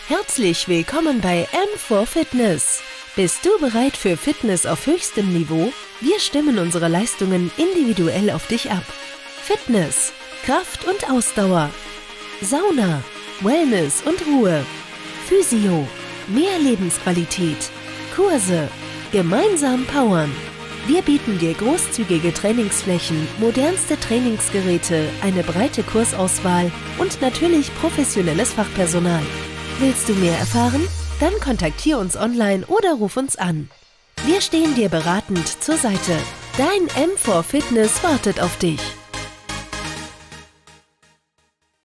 Herzlich willkommen bei M4 Fitness. Bist du bereit für Fitness auf höchstem Niveau? Wir stimmen unsere Leistungen individuell auf dich ab. Fitness, Kraft und Ausdauer, Sauna, Wellness und Ruhe, Physio, mehr Lebensqualität, Kurse, gemeinsam powern. Wir bieten dir großzügige Trainingsflächen, modernste Trainingsgeräte, eine breite Kursauswahl und natürlich professionelles Fachpersonal. Willst du mehr erfahren? Dann kontaktiere uns online oder ruf uns an. Wir stehen dir beratend zur Seite. Dein M4 Fitness wartet auf dich.